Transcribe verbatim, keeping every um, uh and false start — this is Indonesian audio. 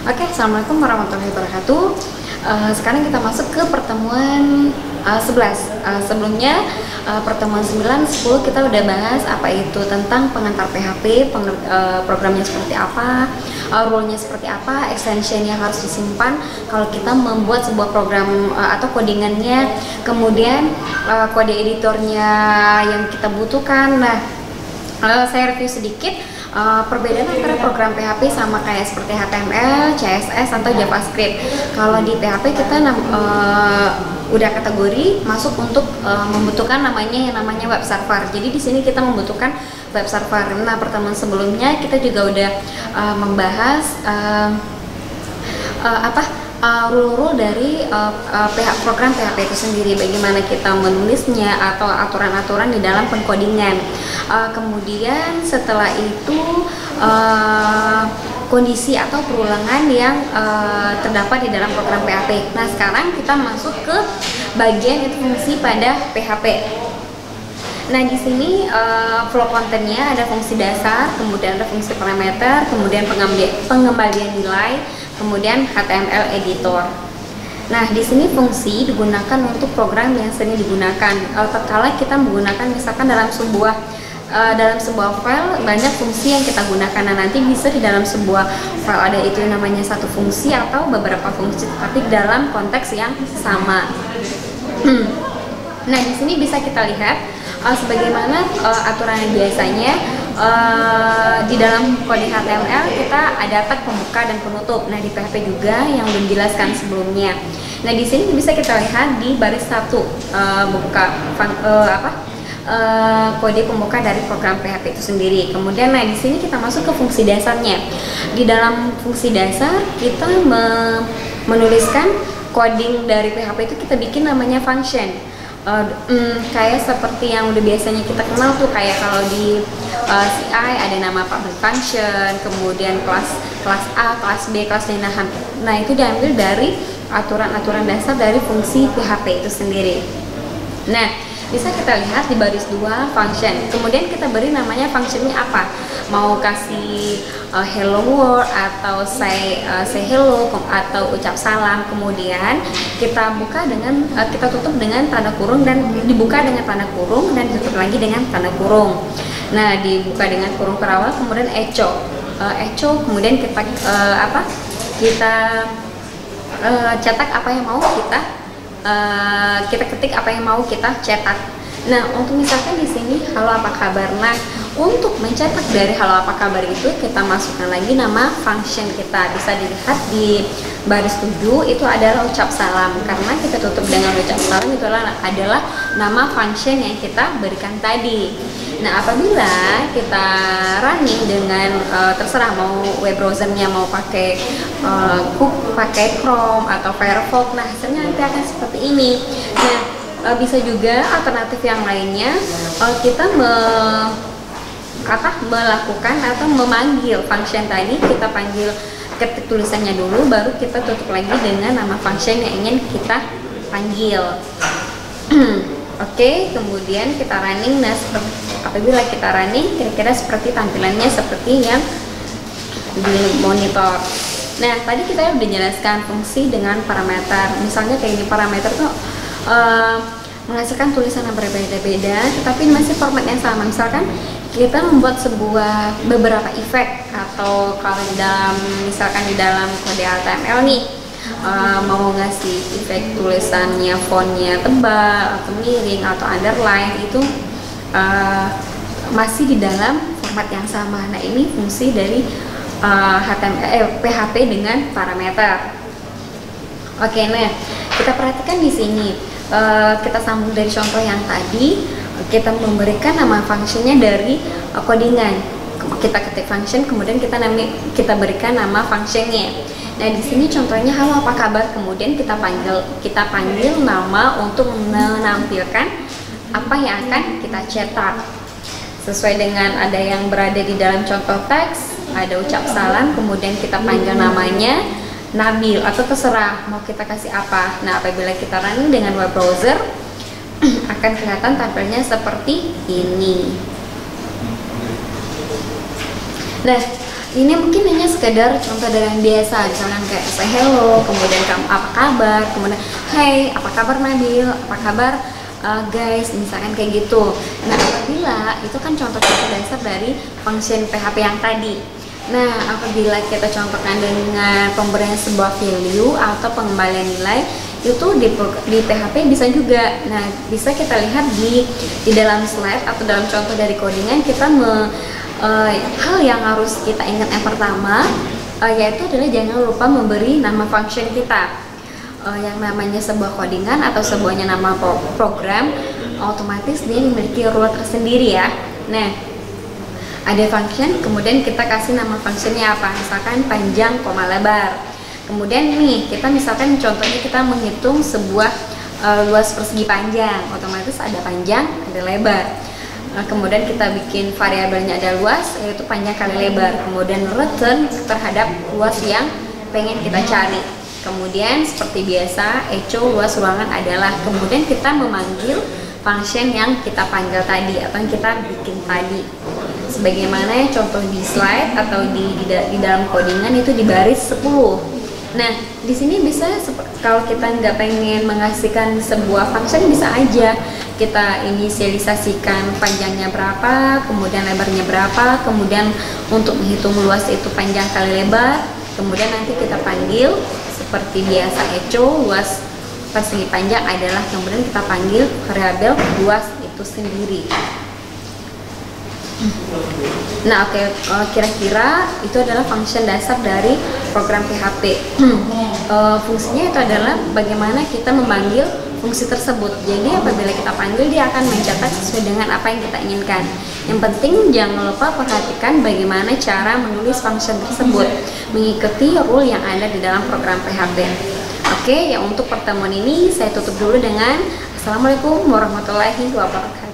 Oke, Assalamualaikum warahmatullahi wabarakatuh. Uh, sekarang kita masuk ke pertemuan uh, sebelas. Uh, sebelumnya uh, pertemuan sembilan, sepuluh kita udah bahas apa itu tentang pengantar P H P, uh, programnya seperti apa, uh, rule-nya seperti apa, extension yang harus disimpan kalau kita membuat sebuah program uh, atau codingannya, kemudian uh, kode editornya yang kita butuhkan. Nah, uh, saya review sedikit Uh, perbedaan antara program P H P sama kayak seperti H T M L, C S S atau JavaScript. Kalau di P H P kita uh, udah kategori masuk untuk uh, membutuhkan namanya yang namanya web server. Jadi di sini kita membutuhkan web server. Nah, pertemuan sebelumnya kita juga udah uh, membahas uh, uh, apa Uh, rule-rule dari uh, uh, program P H P itu sendiri, bagaimana kita menulisnya atau aturan-aturan di dalam pengkodingan. Uh, kemudian setelah itu uh, kondisi atau perulangan yang uh, terdapat di dalam program P H P. Nah, sekarang kita masuk ke bagian itu fungsi pada P H P. Nah, di sini uh, flow kontennya ada fungsi dasar, kemudian ada fungsi parameter, kemudian pengembalian nilai, kemudian H T M L editor. Nah, di sini fungsi digunakan untuk program yang sering digunakan. Uh, tatkala kita menggunakan misalkan dalam sebuah uh, dalam sebuah file banyak fungsi yang kita gunakan. Nah, nanti bisa di dalam sebuah file ada itu yang namanya satu fungsi atau beberapa fungsi, tapi dalam konteks yang sama. Nah, di sini bisa kita lihat Uh, sebagaimana uh, aturan yang biasanya uh, di dalam kode H T M L kita ada tag pembuka dan penutup. Nah, di P H P juga yang belum dijelaskan sebelumnya. Nah, di sini bisa kita lihat di baris satu uh, buka uh, apa uh, kode pembuka dari program P H P itu sendiri. Kemudian, nah di sini kita masuk ke fungsi dasarnya. Di dalam fungsi dasar kita me menuliskan coding dari P H P itu kita bikin namanya function. Uh, mm, kayak seperti yang udah biasanya kita kenal tuh, kayak kalau di uh, C I ada nama public function, kemudian kelas kelas A, kelas B, kelas D. Nah, nah itu diambil dari aturan-aturan dasar dari fungsi P H P itu sendiri. Nah, bisa kita lihat di baris dua function. Kemudian kita beri namanya functionnya apa? Mau kasih uh, hello world atau say uh, say hello atau ucap salam. Kemudian kita buka dengan uh, kita tutup dengan tanda kurung dan dibuka dengan tanda kurung dan ditutup lagi dengan tanda kurung. Nah, dibuka dengan kurung perawal, kemudian echo, uh, echo. Kemudian kita uh, apa? Kita uh, cetak apa yang mau kita Uh, kita ketik apa yang mau kita cetak. Nah, untuk misalkan di sini halo apa kabar. Nah, untuk mencetak dari halo apa kabar itu kita masukkan lagi nama function kita. Bisa dilihat di baris tujuh itu adalah ucap salam, karena kita tutup dengan ucap salam itu adalah, adalah nama function yang kita berikan tadi. Nah, apabila kita running dengan uh, terserah mau web browsernya mau pakai uh, Cook, pakai Chrome atau Firefox, nah hasilnya nanti akan seperti ini. Nah, uh, bisa juga alternatif yang lainnya, uh, kita me, apa, melakukan atau memanggil function tadi, kita panggil ketik tulisannya dulu, baru kita tutup lagi dengan nama function yang ingin kita panggil. Oke, okay, kemudian kita running. Nah, apabila kita running, kira-kira seperti tampilannya seperti yang di monitor. Nah, tadi kita udah jelaskan fungsi dengan parameter. Misalnya kayak ini parameter tuh uh, menghasilkan tulisan yang berbeda-beda, tetapi masih format yang sama. Misalkan kita membuat sebuah beberapa efek, atau kalau di dalam misalkan di dalam kode H T M L nih, Uh, mau ngasih efek tulisannya fontnya tebal atau miring atau underline, itu uh, masih di dalam format yang sama. Nah, ini fungsi dari uh, H T M L, eh, P H P dengan parameter. Oke, nah kita perhatikan di sini, uh, kita sambung dari contoh yang tadi, kita memberikan nama fungsinya dari uh, codingan. Kita ketik function, kemudian kita nami, kita berikan nama functionnya. Nah, di sini contohnya halo apa kabar, kemudian kita panggil kita panggil nama untuk menampilkan apa yang akan kita cetak sesuai dengan ada yang berada di dalam contoh teks, ada ucap salam, kemudian kita panggil namanya Nabil atau terserah mau kita kasih apa. Nah, apabila kita running dengan web browser akan kelihatan tampilnya seperti ini. Nah, Ini mungkin hanya sekedar contoh dari yang biasa, misalkan kayak say hello, kemudian kamu apa kabar, kemudian hey apa kabar Nabil, apa kabar uh, guys, misalkan kayak gitu. Nah apabila itu kan contoh-contoh dasar dari function P H P yang tadi. Nah apabila kita contohkan dengan pemberian sebuah value atau pengembalian nilai, itu di, di P H P bisa juga. Nah bisa kita lihat di di dalam slide atau dalam contoh dari codingan, kita me Uh, hal yang harus kita ingat yang pertama uh, yaitu adalah jangan lupa memberi nama function kita. Uh, yang namanya sebuah codingan atau sebuahnya nama program, otomatis dia memiliki rule tersendiri ya. Nah ada function, kemudian kita kasih nama functionnya apa, misalkan panjang koma lebar. Kemudian nih kita misalkan contohnya kita menghitung sebuah uh, luas persegi panjang, otomatis ada panjang ada lebar. Nah, kemudian kita bikin variabelnya ada luas, yaitu panjang kali lebar. Kemudian return terhadap luas yang pengen kita cari. Kemudian seperti biasa, echo luas ruangan adalah. Kemudian kita memanggil function yang kita panggil tadi atau yang kita bikin tadi. Sebagaimana contoh di slide atau di, di, di dalam codingan itu di baris sepuluh. Nah, di sini bisa kalau kita nggak pengen mengasihkan sebuah function, bisa aja kita inisialisasikan panjangnya berapa, kemudian lebarnya berapa, kemudian untuk menghitung luas itu panjang kali lebar, kemudian nanti kita panggil seperti biasa echo luas persegi panjang adalah, kemudian kita panggil variabel luas itu sendiri. Nah oke, okay. Kira-kira itu adalah function dasar dari program P H P. uh, Fungsinya itu adalah bagaimana kita memanggil fungsi tersebut. Jadi apabila kita panggil, dia akan mencatat sesuai dengan apa yang kita inginkan. Yang penting jangan lupa perhatikan bagaimana cara menulis function tersebut, mengikuti rule yang ada di dalam program P H P. Oke, okay, ya untuk pertemuan ini saya tutup dulu dengan Assalamualaikum warahmatullahi wabarakatuh.